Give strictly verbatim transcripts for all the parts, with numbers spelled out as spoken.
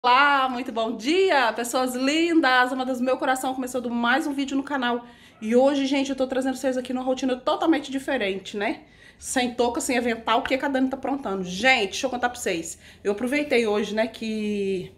Olá, muito bom dia, pessoas lindas, amadas do meu coração, começando mais um vídeo no canal. E hoje, gente, eu tô trazendo vocês aqui numa rotina totalmente diferente, né? Sem touca, sem avental, o que a Dani tá aprontando. Gente, deixa eu contar pra vocês. Eu aproveitei hoje, né, que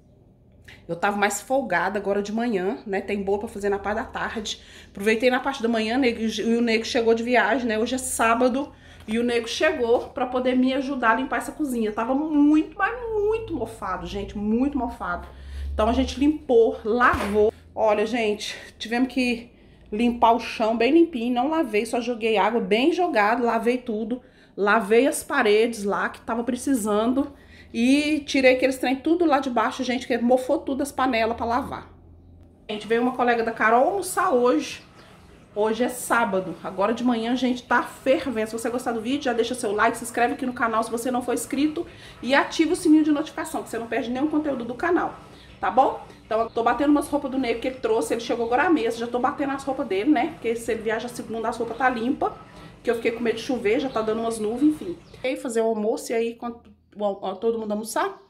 eu tava mais folgada agora de manhã, né? Tem bolo pra fazer na parte da tarde. Aproveitei na parte da manhã, nego, e o nego chegou de viagem, né? Hoje é sábado. E o nego chegou pra poder me ajudar a limpar essa cozinha. Tava muito, mas muito mofado, gente, muito mofado. Então a gente limpou, lavou. Olha, gente, tivemos que limpar o chão bem limpinho. Não lavei, só joguei água bem jogada, lavei tudo. Lavei as paredes lá que tava precisando. E tirei aqueles trem tudo lá de baixo, gente, que mofou tudo as panelas pra lavar. Gente, veio uma colega da Carol almoçar hoje. Hoje é sábado, agora de manhã, gente, tá fervendo. Se você gostar do vídeo, já deixa seu like, se inscreve aqui no canal se você não for inscrito e ativa o sininho de notificação, que você não perde nenhum conteúdo do canal, tá bom? Então eu tô batendo umas roupas do Nego que ele trouxe, ele chegou agora à mesa, já tô batendo as roupas dele, né? Porque se ele viaja segunda, as roupas tá limpa, que eu fiquei com medo de chover, já tá dando umas nuvens, enfim. E aí fazer o almoço e aí, quando todo mundo almoçar,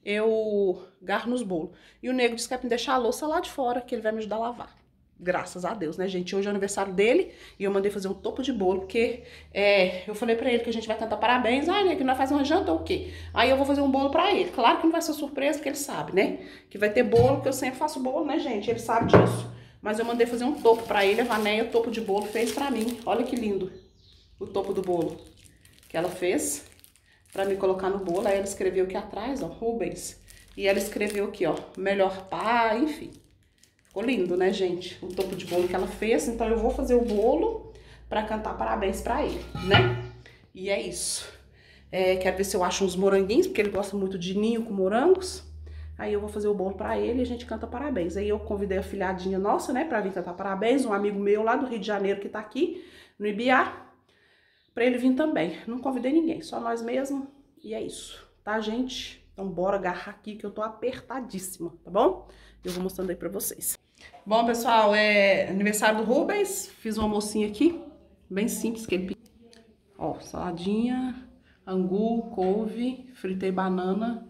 eu garro nos bolos. E o Nego disse que é pra me deixar a louça lá de fora, que ele vai me ajudar a lavar. Graças a Deus, né, gente? Hoje é o aniversário dele e eu mandei fazer um topo de bolo, porque é, eu falei pra ele que a gente vai cantar parabéns. Ah, né, que nós fazemos uma janta ou o quê? Aí eu vou fazer um bolo pra ele. Claro que não vai ser surpresa, porque ele sabe, né? Que vai ter bolo, porque eu sempre faço bolo, né, gente? Ele sabe disso. Mas eu mandei fazer um topo pra ele. A Vanéia, o topo de bolo, fez pra mim. Olha que lindo o topo do bolo que ela fez pra me colocar no bolo. Aí ela escreveu aqui atrás, ó, Rubens. E ela escreveu aqui, ó, melhor pai, enfim. Ficou lindo, né, gente? O topo de bolo que ela fez. Então eu vou fazer o bolo pra cantar parabéns pra ele, né? E é isso. É, quero ver se eu acho uns moranguinhos, porque ele gosta muito de ninho com morangos. Aí eu vou fazer o bolo pra ele e a gente canta parabéns. Aí eu convidei a filhadinha nossa, né, pra vir cantar parabéns. Um amigo meu lá do Rio de Janeiro que tá aqui, no Ibiá, pra ele vir também. Não convidei ninguém, só nós mesmo. E é isso, tá, gente? Então bora agarrar aqui que eu tô apertadíssima, tá bom? Eu vou mostrando aí pra vocês. Bom, pessoal, é aniversário do Rubens. Fiz um almocinho aqui, bem simples que ele pediu. Ó, saladinha, angu, couve, fritei banana,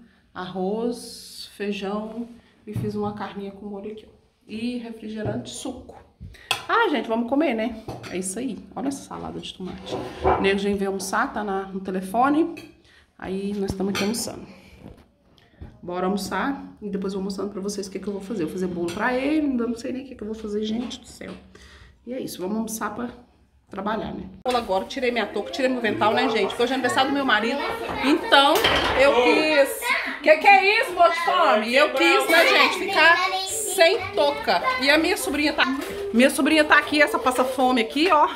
arroz, feijão e fiz uma carninha com molho aqui, ó. E refrigerante, suco. Ah, gente, vamos comer, né? É isso aí. Olha essa salada de tomate. O Nego já veio almoçar, tá na, no telefone. Aí nós estamos aqui almoçando. Bora almoçar e depois eu vou mostrando pra vocês o que, que eu vou fazer. Eu vou fazer bolo pra ele, ainda não sei nem o que, que eu vou fazer, gente do céu. E é isso, vamos almoçar pra trabalhar, né? Agora, tirei minha touca, tirei meu vental, né, gente? Porque hoje é aniversário do meu marido, então eu quis... Que que é isso, bolo de fome? Eu quis, né, gente, ficar sem touca. E a minha sobrinha tá... Minha sobrinha tá aqui, essa passa fome aqui, ó.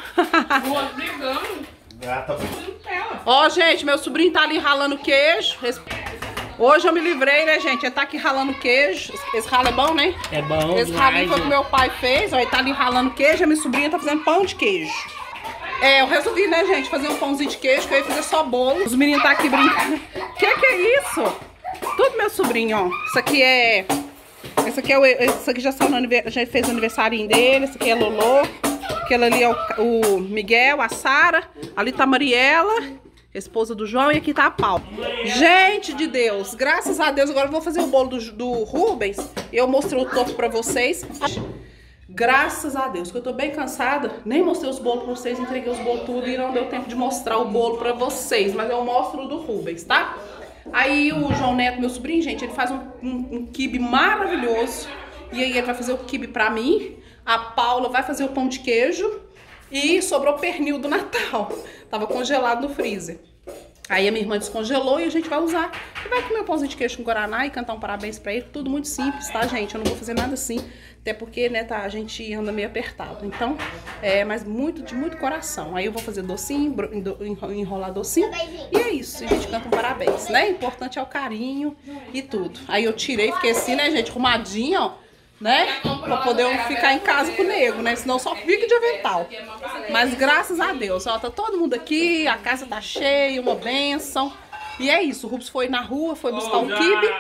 Ó, gente, meu sobrinho tá ali ralando queijo. Hoje eu me livrei, né, gente? Ele tá aqui ralando queijo. Esse ralo é bom, né? É bom. Esse ralinho foi que meu pai fez. Ó, ele tá ali ralando queijo. A minha sobrinha tá fazendo pão de queijo. É, eu resolvi, né, gente, fazer um pãozinho de queijo, que eu ia fazer só bolo. Os meninos tá aqui brincando. Que que é isso? Tudo meu sobrinho, ó. Isso aqui é... Esse aqui é o... Esse aqui já, saiu no... já fez o aniversário dele. Esse aqui é Lolô. Aquele ali é o, o Miguel, a Sara. Ali tá a Mariela, esposa do João, e aqui tá a Paula. Gente de Deus, graças a Deus, agora eu vou fazer o bolo do, do Rubens. Eu mostrei o topo pra vocês. Graças a Deus, que eu tô bem cansada. Nem mostrei os bolos pra vocês, entreguei os bolos tudo e não deu tempo de mostrar o bolo pra vocês. Mas eu mostro o do Rubens, tá? Aí o João Neto, meu sobrinho, gente, ele faz um, um, um quibe maravilhoso. E aí ele vai fazer o quibe pra mim. A Paula vai fazer o pão de queijo. E sobrou pernil do Natal. Tava congelado no freezer. Aí a minha irmã descongelou e a gente vai usar. E vai comer o pãozinho de queijo com guaraná e cantar um parabéns pra ele. Tudo muito simples, tá, gente? Eu não vou fazer nada assim. Até porque, né, tá, a gente anda meio apertado. Então, é, mas muito, de muito coração. Aí eu vou fazer docinho, enrolar docinho. E é isso. E a gente canta um parabéns, né? O importante é o carinho e tudo. Aí eu tirei, fiquei assim, né, gente, arrumadinha, ó. Né? Pra poder eu ficar em casa com o Nego, né? Senão só fica de avental. Mas graças a Deus, ó, tá todo mundo aqui, a casa tá cheia, uma bênção. E é isso, o Rubens foi na rua, foi buscar um quibe,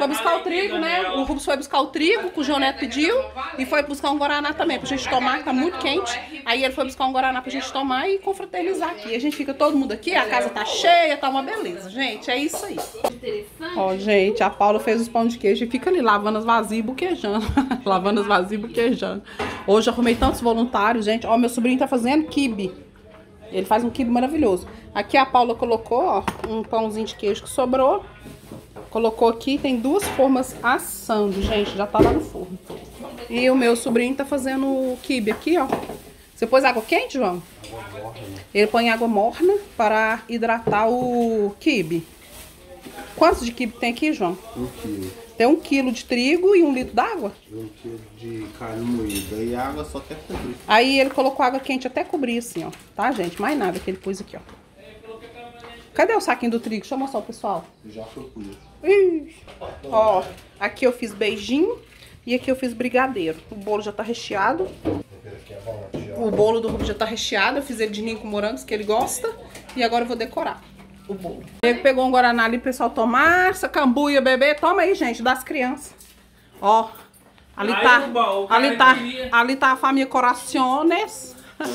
foi buscar o trigo, né? O Rubens foi buscar o trigo, que o João Neto pediu, e foi buscar um guaraná também, pra gente tomar, que tá muito quente. Aí ele foi buscar um guaraná pra gente tomar e confraternizar aqui. A gente fica todo mundo aqui, a casa tá cheia, tá uma beleza, gente. É isso aí. Ó, gente, a Paula fez os pão de queijo e fica ali lavando as vasilhas e buquejando. Lavando as vasilhas e buquejando. Hoje eu arrumei tantos voluntários, gente. Ó, meu sobrinho tá fazendo quibe. Ele faz um quibe maravilhoso. Aqui a Paula colocou, ó, um pãozinho de queijo que sobrou. Colocou aqui, tem duas formas assando, gente. Já tá lá no forno. E o meu sobrinho tá fazendo o quibe aqui, ó. Você pôs água quente, João? Ele põe água morna para hidratar o quibe. Quantos de quibe tem aqui, João? Um quilo. Tem um quilo de trigo e um litro d'água? Um quilo de carne moída e água só até cobrir. Aí ele colocou água quente até cobrir assim, ó. Tá, gente? Mais nada que ele pôs aqui, ó. Cadê o saquinho do trigo? Deixa eu mostrar o pessoal. Já foi por isso. Ih. Ó, aqui eu fiz beijinho e aqui eu fiz brigadeiro. O bolo já tá recheado. O bolo do Rubens já tá recheado. Eu fiz ele de ninho com morangos, que ele gosta. E agora eu vou decorar o bolo. Ele pegou um guaraná ali pro pessoal tomar. Essa cambuia, bebê. Toma aí, gente, das crianças. Ó, ali tá, ali tá, ali tá a família Corações.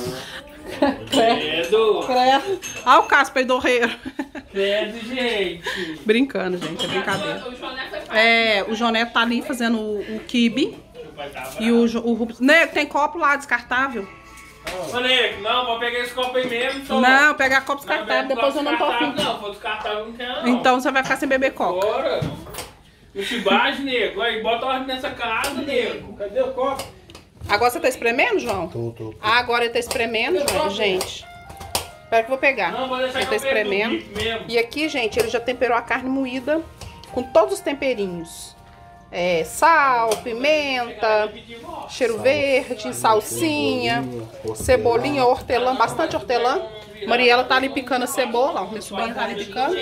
Credo! Credo. Olha o Casper Dorreiro. Credo, gente! Brincando, gente, é brincadeira. É, o João Neto tá ali fazendo o, o quibe. E o, o Rubens... Nego, tem copo lá descartável. Ô, Nego, não, vou pegar esse copo aí mesmo. Só... Não, pegar copo descartável, depois eu não tô afim. Não, for descartável, não quero não. Então você vai ficar sem beber copo. Bora! Não te baixe, Nego. Aí, bota ordem nessa casa, Nego. Cadê o copo? Agora você tá espremendo, João? Tô, tô. Ah, agora ele tá espremendo, João, gente. Espera que eu vou pegar. Não, vou deixar Ele que tá eu pego espremendo. do bife mesmo. E aqui, gente, ele já temperou a carne moída com todos os temperinhos. É, sal, pimenta, cheiro verde, salsinha, cebolinha, hortelã, bastante hortelã. Mariela tá ali picando a cebola, ó, meu sobrinho tá ali picando.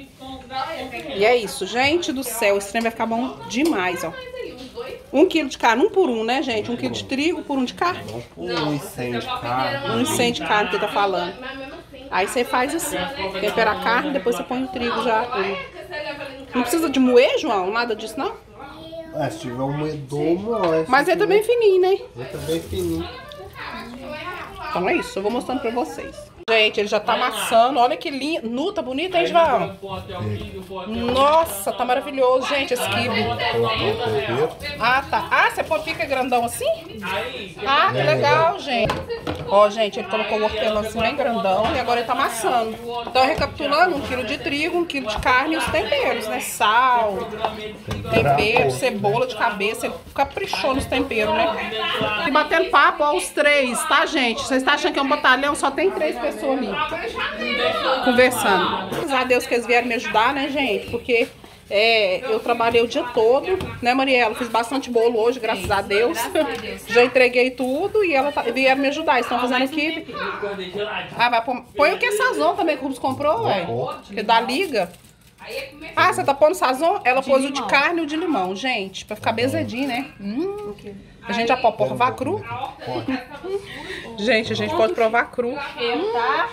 E é isso, gente do céu, esse trem vai ficar bom demais, ó. Um quilo de carne, um por um, né, gente? Um quilo de trigo por um de carne. Um incêndio de carne. Um incêndio de carne que ele tá falando. Aí você faz assim, tempera a carne, depois você põe o trigo já. Não precisa de moer, João? Nada disso, não? É, se tiver um moedor, moe. Mas ele tá bem fininho, né? Ele tá bem fininho. Então é isso, eu vou mostrando pra vocês. Gente, ele já tá amassando. Olha que lindo. Nu, tá bonito, hein, João? Nossa, tá maravilhoso, gente, esse quibe. Ah, tá. Ah, você pode ficar grandão assim? Ah, que legal, gente. Ó, gente, ele colocou o hortelã assim bem grandão e agora ele tá amassando. Então, recapitulando, um quilo de trigo, um quilo de carne e os temperos, né? Sal, tempero, cebola de cabeça. Ele caprichou nos temperos, né? E batendo papo, ó, os três, tá, gente? Vocês estão achando que é um batalhão? Só tem três pessoas ali conversando. Graças a Deus que eles vieram me ajudar, né, gente? Porque é, eu trabalhei o dia todo, né, Mariela? Fiz bastante bolo hoje, graças a Deus. Já entreguei tudo e ela tá, vieram me ajudar. Estão fazendo aqui. Ah, vai pôr. Põe o que? Sazon também que o Rubens comprou, ué? Que da Liga. Ah, você tá pondo sazon? Ela pôs o de carne e o de limão, gente. Pra ficar bezedinho, né? Hum. A gente já pode provar cru? Gente, a gente pode provar cru. Hum. Tá?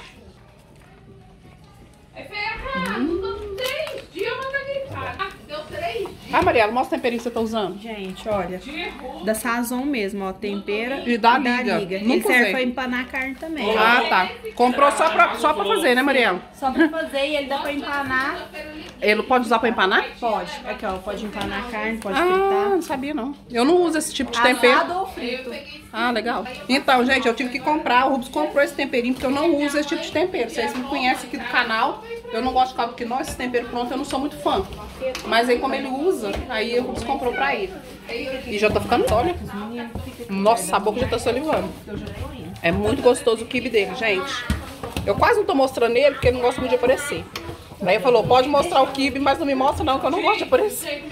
Ah, Mariela, mostra o temperinho que você tá usando. Gente, olha, da Sazon mesmo, ó, tempera e da Liga. Não Ele serve pra empanar a carne também. Ah, tá. Comprou só pra, só pra fazer, né, Mariela? Só pra fazer e ele dá pra empanar. Ele pode usar pra empanar? Pode. Aqui, ó, pode empanar a carne, pode Ah, fritar. não sabia não. Eu não uso esse tipo de tempero. Assado ou frito. Ah, legal. Então, gente, eu tive que comprar. O Rubens comprou esse temperinho porque eu não uso esse tipo de tempero. Vocês me conhecem aqui do canal. Eu não gosto de ficar porque nós, esse tempero pronto, eu não sou muito fã. Mas aí, como ele usa, aí o Rubens comprou pra ele. E já tá ficando, olha. Nossa, a boca já tá salivando. É muito gostoso o quibe dele, gente. Eu quase não tô mostrando ele porque ele não gosta muito de aparecer. Aí ele falou, pode mostrar o quibe, mas não me mostra não, que eu não gosto de aparecer.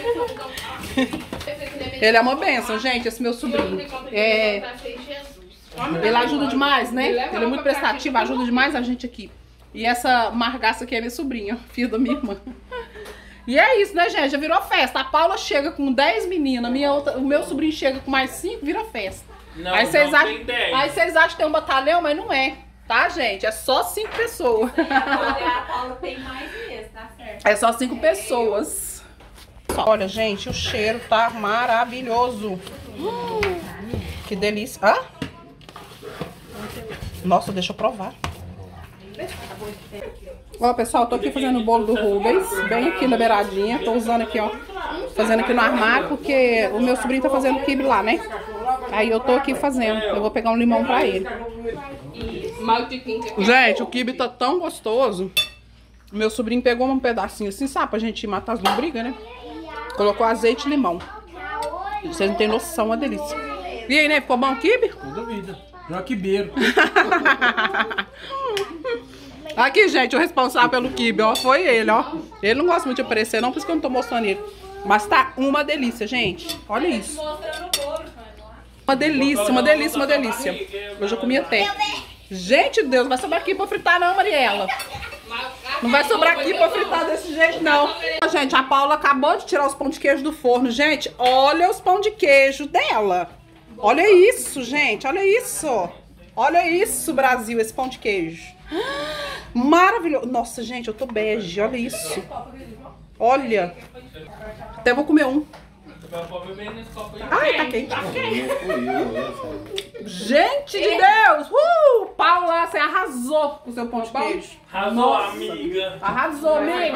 Ele é uma bênção, gente, esse meu sobrinho. É... Ele ajuda demais, né? Ele é muito prestativo, ajuda demais a gente aqui. E essa margaça aqui é minha sobrinha, filha da minha irmã. E é isso, né, gente? Já virou festa. A Paula chega com dez meninas, minha outra, o meu sobrinho chega com mais cinco, vira festa. Não, aí vocês não acham, tem dez. aí vocês acham que tem um batalhão, mas não é. Tá, gente? É só cinco pessoas. A Paula tem mais mesmo, tá certo? É só cinco pessoas. Olha, gente, o cheiro tá maravilhoso. Hum, que delícia. Hã? Nossa, deixa eu provar. Ó, pessoal, tô aqui fazendo o bolo do Rubens, bem aqui na beiradinha. Tô usando aqui, ó, fazendo aqui no armário, porque o meu sobrinho tá fazendo quibe lá, né? Aí eu tô aqui fazendo. Eu vou pegar um limão pra ele. Gente, o quibe tá tão gostoso. O meu sobrinho pegou um pedacinho assim, sabe? Pra gente matar as lombrigas, né? Colocou azeite e limão. Vocês não têm noção, uma delícia. E aí, né? Ficou bom o quibe? Não duvida. João Quibeiro. Aqui, gente, o responsável pelo quibe, ó, foi ele, ó. Ele não gosta muito de aparecer, não, por isso que eu não tô mostrando ele. Mas tá uma delícia, gente. Olha isso. Uma delícia, uma delícia, uma delícia. Eu já comi até. Gente, Deus, vai sobrar aqui pra fritar não, Mariela. Não vai sobrar aqui pra fritar desse jeito, não. Gente, a Paula acabou de tirar os pão de queijo do forno. Gente, olha os pão de queijo dela. Olha isso, gente, olha isso. Olha isso, Brasil, esse pão de queijo. Maravilhoso. Nossa, gente, eu tô bege, olha isso. Olha. Até vou comer um. Ai, tá quente. Gente de Deus! Uh! Paula, você arrasou com o seu pão de queijo. Arrasou, Nossa. amiga. Arrasou, amiga.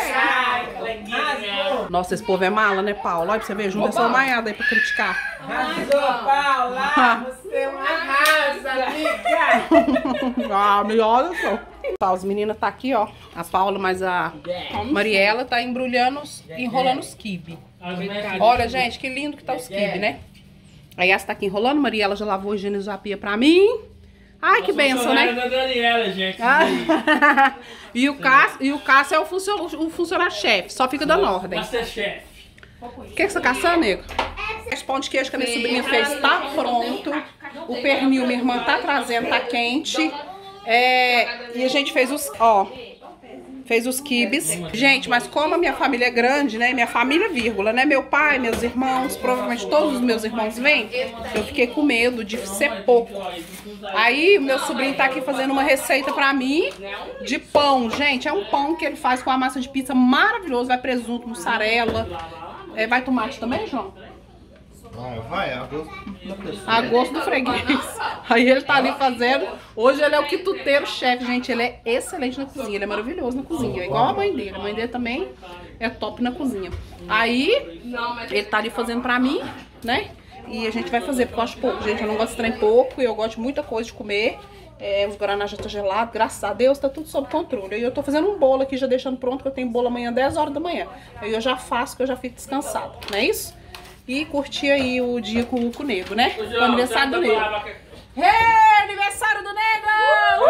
Nossa, esse povo é mala, né, Paula? Olha pra você ver, junta essa maiada aí pra criticar. Arrasou, Paula! Você é uma arrasa, amiga! Ah, me olha só. Tá, os meninos tá aqui, ó. A Paula, mas a Mariela tá embrulhando, os, enrolando os quibe. Olha, gente, que lindo que tá os quibe, né? Aí essa tá aqui enrolando, Mariela já lavou, higienizou a pia pra mim. Ai, que benção, né? Da Daniela, gente. Ah. e, o Cássio, e o Cássio é o, funcio, o funcionário-chefe, só fica dando ordem. Masterchef. O que, que você tá caçando, nego? Esse pão de queijo que a minha sobrinha fez tá pronto. O pernil, minha irmã tá trazendo, tá quente. É, e a gente fez os, ó, fez os quibes. Gente, mas como a minha família é grande, né? Minha família, vírgula, né? Meu pai, meus irmãos, provavelmente todos os meus irmãos vêm. Eu fiquei com medo de ser pouco. Aí o meu sobrinho tá aqui fazendo uma receita pra mim de pão. Gente, é um pão que ele faz com a massa de pizza maravilhoso. Vai presunto, mussarela. É, vai tomate também, João? Vai, vai, a gosto da pessoa. A gosto do freguês. Aí ele tá ali fazendo. Hoje ele é o quituteiro-chefe, gente. Ele é excelente na cozinha. Ele é maravilhoso na cozinha. É igual a mãe dele. A mãe dele também é top na cozinha. Aí ele tá ali fazendo pra mim, né? E a gente vai fazer, porque eu acho pouco, gente. Eu não gosto de trem pouco. E eu gosto de muita coisa de comer. É, os guaraná já tá gelado. Graças a Deus tá tudo sob controle. Aí eu tô fazendo um bolo aqui, já deixando pronto, que eu tenho bolo amanhã dez horas da manhã. Aí eu já faço, que eu já fico descansada. Não é isso? E curtir aí o dia com o Nego, né? O aniversário do Nego. Hey, aniversário do Nego!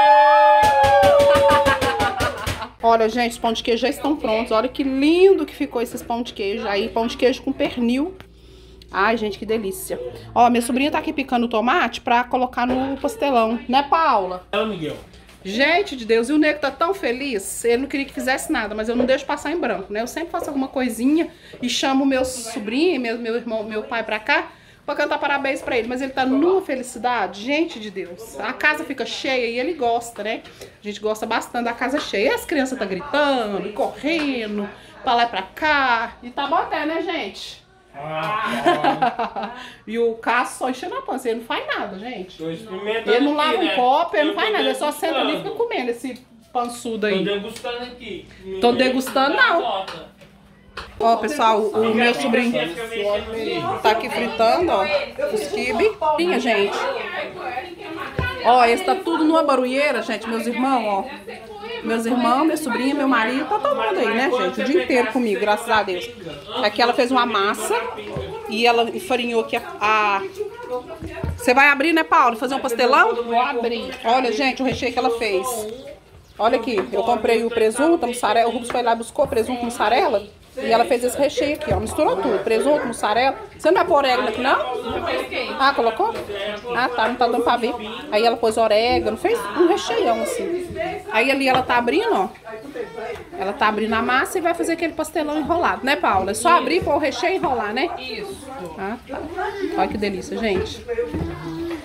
Olha, gente, os pão de queijo já estão prontos. Olha que lindo que ficou esses pão de queijo. Aí, pão de queijo com pernil. Ai, gente, que delícia. Ó, minha sobrinha tá aqui picando o tomate pra colocar no pastelão. Né, Paula? Ela, Miguel. Gente de Deus, e o Nego tá tão feliz, ele não queria que fizesse nada, mas eu não deixo passar em branco, né? Eu sempre faço alguma coisinha e chamo meu sobrinho, meu, meu irmão, meu pai pra cá, pra cantar parabéns pra ele. Mas ele tá numa felicidade, gente de Deus. A casa fica cheia e ele gosta, né? A gente gosta bastante da casa cheia. E as crianças tá gritando, correndo, pra lá e pra cá. E tá bom até, né, gente? Ah, e o Cássio só enchendo a pança, ele não faz nada, gente. tô experimentando. Ele não lava aqui, um né? copo, ele não Eu faz tô nada, ele só senta ali e fica degustando. comendo esse pançudo Tô aí. degustando aqui. Tô degustando, não. Ó, pessoal, o meu sobrinho tá aqui fritando, ó, os quibe. Tinha, gente. Ó, esse tá tudo numa barulheira, gente, meus irmãos, ó. Meus irmãos, minha sobrinha, meu marido, tá todo mundo aí, né, gente? O dia inteiro comigo, graças a Deus. Aqui ela fez uma massa e ela enfarinhou aqui a... a... Você vai abrir, né, Paulo? Fazer um pastelão? Vou abrir. Olha, gente, o recheio que ela fez. Olha aqui, eu comprei o presunto, a mussarela. O Rubens foi lá e buscou presunto, mussarela. E ela fez esse recheio aqui, ó. Misturou tudo. Presunto, mussarela. Você não vai pôr orégano aqui, não? Ah, colocou? Ah, tá. Não tá dando pra ver. Aí ela pôs orégano. Fez um recheião, assim. Aí ali ela tá abrindo, ó. Ela tá abrindo a massa e vai fazer aquele pastelão enrolado, né, Paula? É só abrir, pôr o recheio e enrolar, né? Isso. Ah, tá. Olha que delícia, gente.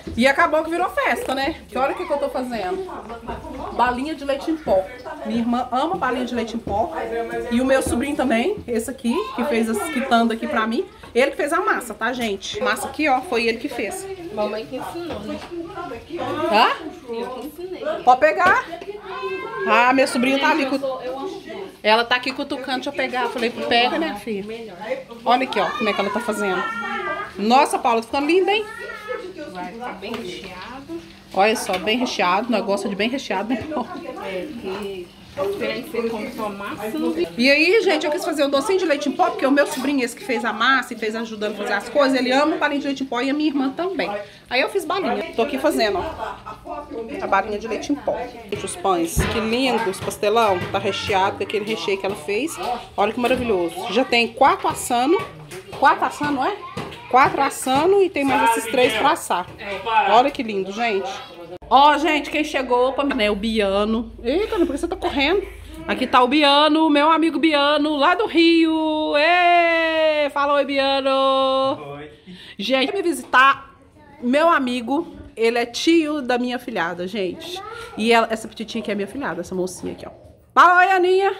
E acabou que virou festa, né? Porque olha o que, que eu tô fazendo. Balinha de leite em pó. Minha irmã ama balinha de leite em pó. E o meu sobrinho também, esse aqui, que fez as quitandas aqui pra mim. Ele que fez a massa, tá, gente? Massa aqui, ó, foi ele que fez. Mamãe que ensinou, né? Hã? Eu que ensinei. Pode pegar. Ah, meu sobrinho tá ali. Cu... Ela tá aqui cutucando, deixa eu pegar. Eu falei, pega, né, filha? Olha aqui, ó, como é que ela tá fazendo. Nossa, Paula, tá ficando linda, hein? Vai ficar bem recheado. Olha só, bem recheado. Nós gostamos de bem recheado, né? É, que diferente você come só massa, não vi. E aí, gente, eu quis fazer um docinho de leite em pó, porque o meu sobrinho, esse que fez a massa e fez ajudando a fazer as coisas, ele ama balinha de leite em pó e a minha irmã também. Aí eu fiz balinha. Tô aqui fazendo, ó, a balinha de leite em pó. Os pães, que lindos, pastelão, tá recheado com aquele recheio que ela fez. Olha que maravilhoso. Já tem quatro assando. Quatro assando, não é? Quatro assando e tem mais esses três pra assar. Olha que lindo, gente. Ó, gente, quem chegou pra mim, né? O Biano. Eita, por que você tá correndo? Aqui tá o Biano, meu amigo Biano, lá do Rio. Ê! Fala oi, Biano. Oi. Gente, me visitar, meu amigo, ele é tio da minha filhada, gente. E ela, essa petitinha aqui é minha filhada, essa mocinha aqui, ó. Fala oi, Aninha.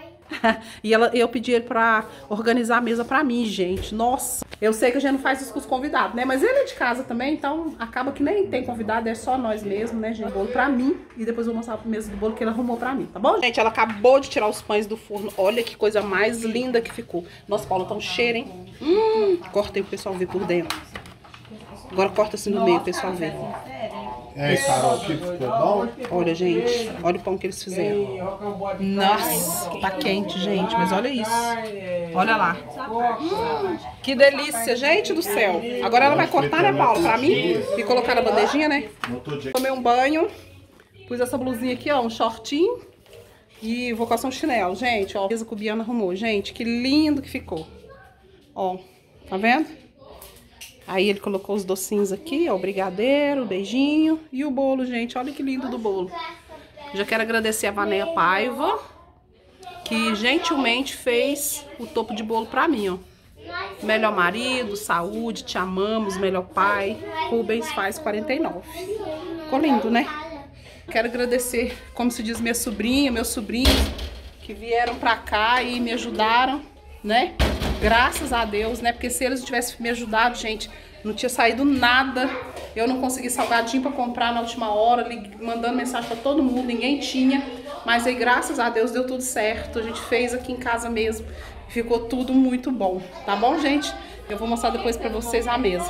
E ela, eu pedi ele pra organizar a mesa pra mim, gente. Nossa, eu sei que a gente não faz isso com os convidados, né? Mas ele é de casa também, então acaba que nem tem convidado, é só nós mesmos, né, gente? Bolo pra mim. E depois eu vou mostrar a mesa do bolo que ele arrumou pra mim, tá bom? Gente, ela acabou de tirar os pães do forno. Olha que coisa mais linda que ficou. Nossa, Paula, tá um cheiro, hein? Hum, cortei pro pessoal ver por dentro. Agora corta assim no meio, o pessoal ver. É, Carol, que ficou bom? Olha, gente, olha o pão que eles fizeram. Nossa, tá quente, gente, mas olha isso. Olha lá. Hum, que delícia, gente do céu. Agora ela vai cortar, né, Paula, pra mim e colocar na bandejinha, né? Tomei um banho, pus essa blusinha aqui, ó, um shortinho e vou calçar um chinelo, gente, ó. A mesa que o Biano arrumou, gente, que lindo que ficou. Ó, tá vendo? Aí ele colocou os docinhos aqui, ó, o brigadeiro, o beijinho e o bolo, gente. Olha que lindo do bolo. Já quero agradecer a Vanéia Paiva, que gentilmente fez o topo de bolo pra mim, ó. Melhor marido, saúde, te amamos, melhor pai. Rubens faz quarenta e nove. Ficou lindo, né? Quero agradecer, como se diz, minha sobrinha, meus sobrinhos, que vieram pra cá e me ajudaram, né? Graças a Deus, né? Porque se eles tivessem me ajudado, gente, não tinha saído nada. Eu não consegui salgadinho pra comprar na última hora, mandando mensagem pra todo mundo, ninguém tinha. Mas aí, graças a Deus, deu tudo certo. A gente fez aqui em casa mesmo. Ficou tudo muito bom. Tá bom, gente? Eu vou mostrar depois pra vocês a mesa.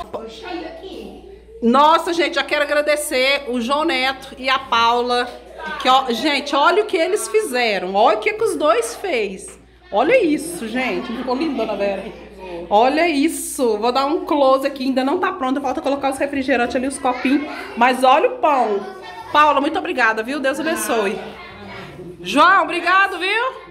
Nossa, gente, já quero agradecer o João Neto e a Paula. Que, ó, gente, olha o que eles fizeram. Olha o que, que os dois fez. Olha isso, gente. Ficou lindo, dona Vera. Olha isso. Vou dar um close aqui. Ainda não tá pronto. Falta colocar os refrigerantes ali, os copinhos. Mas olha o pão. Paula, muito obrigada, viu? Deus abençoe. João, obrigado, viu?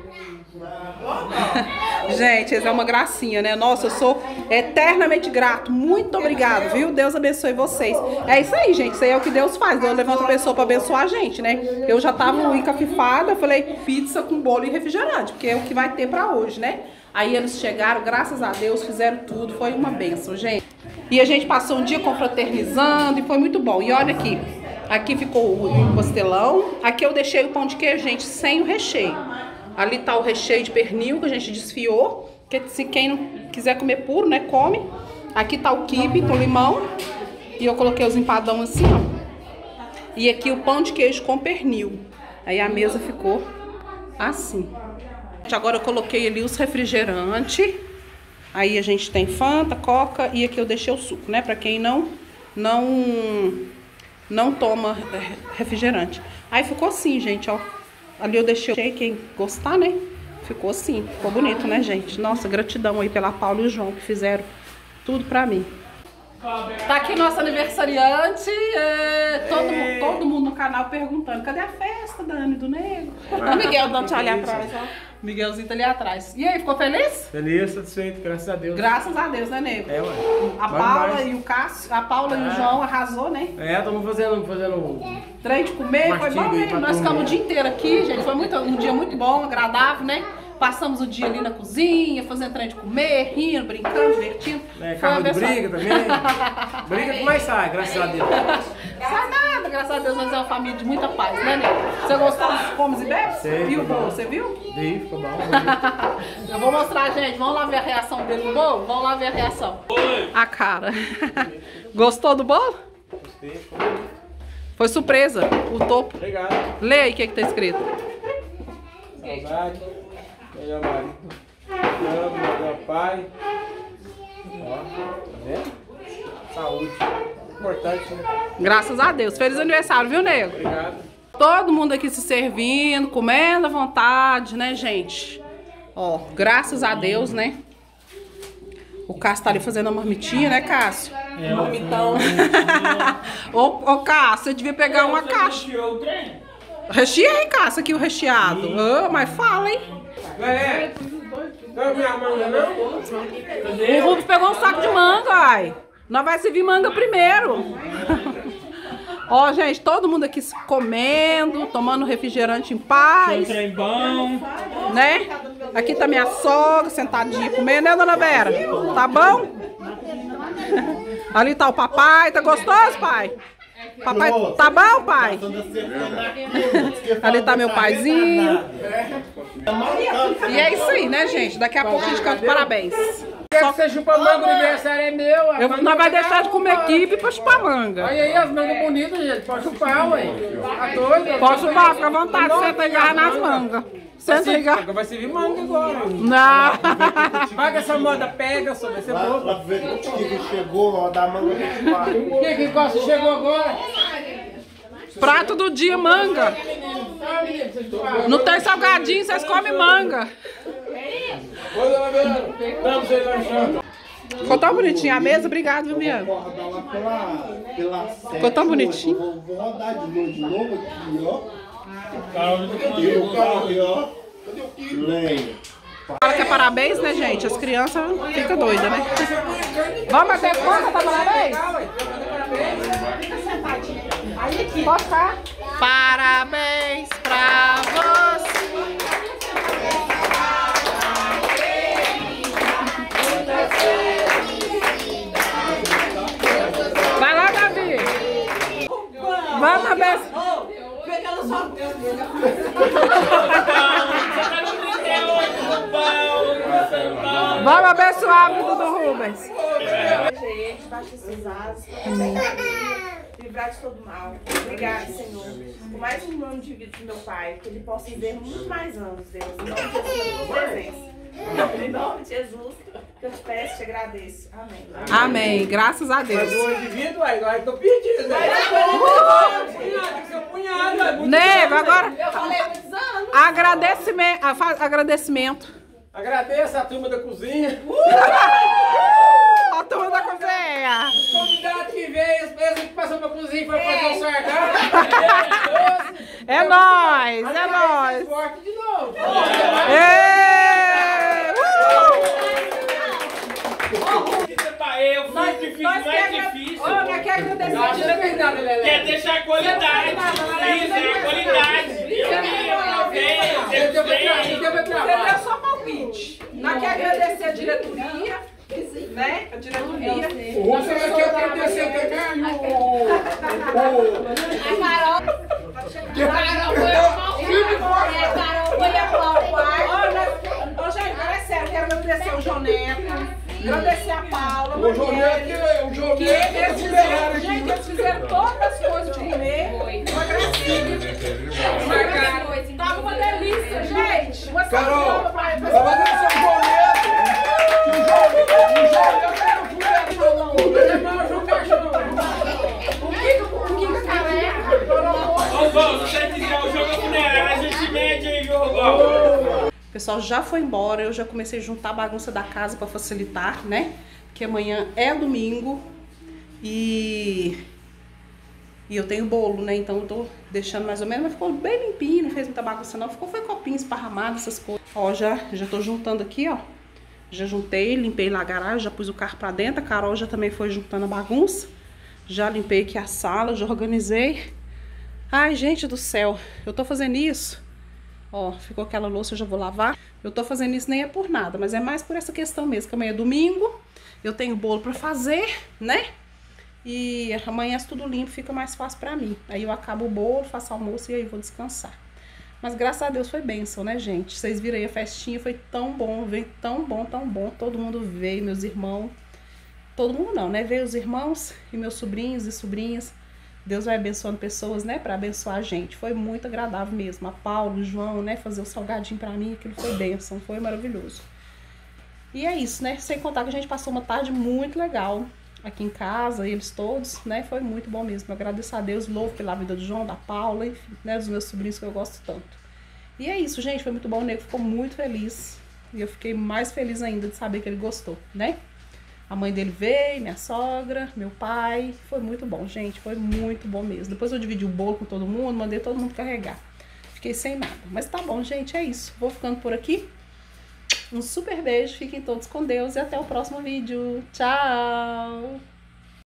Gente, essa é uma gracinha, né? Nossa, eu sou eternamente grato. Muito obrigado, viu? Deus abençoe vocês. É isso aí, gente. Isso aí é o que Deus faz. Deus levanta a pessoa pra abençoar a gente, né? Eu já tava encafifada. Eu falei, pizza com bolo e refrigerante, porque é o que vai ter pra hoje, né? Aí eles chegaram, graças a Deus, fizeram tudo. Foi uma bênção, gente. E a gente passou um dia confraternizando e foi muito bom. E olha aqui. Aqui ficou o pastelão. Aqui eu deixei o pão de queijo, gente, sem o recheio. Ali tá o recheio de pernil que a gente desfiou. Que se quem não quiser comer puro, né, come. Aqui tá o quibe com limão. E eu coloquei os empadão assim, ó. E aqui o pão de queijo com pernil. Aí a mesa ficou assim. Agora eu coloquei ali os refrigerantes. Aí a gente tem Fanta, Coca e aqui eu deixei o suco, né? Pra quem não, não, não toma refrigerante. Aí ficou assim, gente, ó. Ali eu deixei, quem gostar, né? Ficou assim, ficou bonito, né, gente? Nossa, gratidão aí pela Paula e o João que fizeram tudo pra mim. Tá aqui nosso aniversariante, é, todo, mundo, todo mundo no canal perguntando, cadê a festa, Dani, do Nego? O Miguel dando tchau ali atrás, ó. Miguelzinho tá ali atrás. E aí, ficou feliz? Feliz, satisfeito, graças a Deus. Graças a Deus, né, Nego? É, ué. A Vai Paula mais. e o Cássio, a Paula é. e o João arrasou, né? É, estamos fazendo, fazendo... Trem de comer, foi bom, né? Nós ficamos o dia inteiro aqui, gente. Foi muito, um dia muito bom, agradável, né? Passamos o dia ali na cozinha, fazendo trem de comer, rindo, brincando, divertindo. É, carro de briga também. Briga que mais sai, graças a Deus. Sai nada, graças a Deus, nós é uma família de muita paz, né, Nego? Você gostou dos comes e bebes? Sei, Viu o ficou bolo, bom. você viu? Vi, ficou bom. Eu vou mostrar, gente. Vamos lá ver a reação dele no bolo? Vamos lá ver a reação. A cara. Gostou do bolo? Gostei, ficou bom. Foi surpresa, o topo. Obrigado. Lê aí o que que tá escrito. Saudade. Melhor marido. Amo, melhor pai. Ó, tá vendo? Saúde. Importante, né? Graças a Deus. Feliz aniversário, viu, Nego? Obrigado. Todo mundo aqui se servindo, comendo à vontade, né, gente? Ó, graças a Deus, né? O Cássio tá ali fazendo a marmitinha, né, Cássio? É, Marmitão. Ô, ô, Cássio, você devia pegar uma caixa. Recheei, Cássio, aqui o recheado. Ah, mas fala, hein? Galera, não minha manga não? O Rubens pegou um saco de manga, ai. Nós vai servir manga primeiro. Ó, gente, todo mundo aqui comendo, tomando refrigerante em paz. Trem bom. Né? Aqui tá minha sogra sentadinha comendo, né, dona Vera? Tá bom? Ali tá o papai. Tá gostoso, pai? Papai, tá bom, pai? Ali tá meu paizinho. E é isso aí, né, gente? Daqui a pouco a gente canta parabéns. Só que você chupa manga, o aniversário é meu. Eu, nós vai deixar de comer kibe pra chupar manga. Olha aí as mangas bonitas, gente. Pode chupar, ué. Tá doido? Pode chupar, fica à vontade. Senta e agarra nas mangas. Senta e agarra. Agora vai servir manga agora. Não. Paga essa moda, pega, só vai ser boa. Lá ver o que chegou, ó, da manga de chupar. O que que gosta chegou agora? Prato do dia, manga. Não tem salgadinho, vocês comem manga. Ô, dona Vera, estamos aí lanchando. Ficou tão bonitinha a mesa? Obrigado, viu, minha? Vou rodar lá pela, pela sete. Ficou tão bonitinho. Vou, vou rodar de novo, de novo aqui, ó. Carol, Cadê o carro aí, ó? Cadê o quilo? Lenha. Fala que é parabéns, né, gente? As crianças ficam doidas, né? Vamos bater conta pra parabéns? Pode ficar. Parabéns pra você. Vai lá, Davi. Vamos, Davi. Vamos abençoar a vida do Rubens. Gente, baixa esses asas. Livrar de todo mal. Obrigada, Senhor, por mais um ano de vida do meu pai, que ele possa viver muito mais anos, Deus. Em nome de Jesus, na tua presença. Em nome de Jesus, que eu te peço e te agradeço. Amém. Amém. Graças a Deus. Mas o indivíduo, aí, agora eu tô pedindo. Né? Tem que ser um punhado, é muito Nego, bom, agora. Eu falei muitos anos. Agradecimento. ah, fa- Agradecimento. Agradeço a turma da cozinha. A turma da cozinha. Os convidados que veio, as pessoas que passou pra cozinha para fazer o sargado. É nóis, é nóis. Forte de novo. Ê! eu fui difícil, mais difícil. Olha, quer agradecer. Não, acho que é verdade, Lelé. Quer deixar qualidade. Isso, é a qualidade. Eu venho, Você deu pra tra- você deu pra Você trabalho. deu só palpite. Nós quer agradecer a diretoria, né? A diretoria. O Russo aqui eu quero descer também. A Carol. Carol foi o mal. É, Carol foi a mal, pai. Ô, gente, agora é sério, quero agradecer o João Neto, agradecer a Paula, O Jonete, o que Jonete, eles fizeram, gente, eles fizeram todas as coisas de comer. Foi agradecido. Tava uma delícia, gente. Uma Carol, salva pra vai fazer o seu Jonete. O Jonete, o Jonete, eu quero o Jonete. Não, o Jonete não. O Kiko, o Kiko careca. Ô, Val, se você quiser o jogo funerário, a gente mede aí, viu, Val? O pessoal já foi embora, eu já comecei a juntar a bagunça da casa pra facilitar, né? Porque amanhã é domingo e... E eu tenho bolo, né? Então eu tô deixando mais ou menos, mas ficou bem limpinho, não fez muita bagunça não. Ficou foi copinho esparramado, essas coisas. Ó, já, já tô juntando aqui, ó. Já juntei, limpei lá a garagem, já pus o carro pra dentro. A Carol já também foi juntando a bagunça. Já limpei aqui a sala, já organizei. Ai, gente do céu, eu tô fazendo isso Ó, ficou aquela louça, eu já vou lavar. Eu tô fazendo isso nem é por nada, mas é mais por essa questão mesmo, que amanhã é domingo, eu tenho bolo pra fazer, né? E amanhã se tudo limpo, fica mais fácil pra mim. Aí eu acabo o bolo, faço almoço e aí vou descansar. Mas graças a Deus foi bênção, né, gente? Vocês viram aí a festinha, foi tão bom, veio tão bom, tão bom. Todo mundo veio, meus irmãos. Todo mundo não, né? Veio os irmãos e meus sobrinhos e sobrinhas. Deus vai abençoando pessoas, né, pra abençoar a gente. Foi muito agradável mesmo. A Paulo, o João, né, fazer o salgadinho pra mim, aquilo foi bênção, foi maravilhoso. E é isso, né? Sem contar que a gente passou uma tarde muito legal aqui em casa, eles todos, né? Foi muito bom mesmo. Eu agradeço a Deus, louvo pela vida do João, da Paula, enfim, né? Dos meus sobrinhos que eu gosto tanto. E é isso, gente. Foi muito bom. O Nego ficou muito feliz. E eu fiquei mais feliz ainda de saber que ele gostou, né? A mãe dele veio, minha sogra, meu pai. Foi muito bom, gente. Foi muito bom mesmo. Depois eu dividi o bolo com todo mundo, mandei todo mundo carregar. Fiquei sem nada. Mas tá bom, gente. É isso. Vou ficando por aqui. Um super beijo. Fiquem todos com Deus e até o próximo vídeo. Tchau!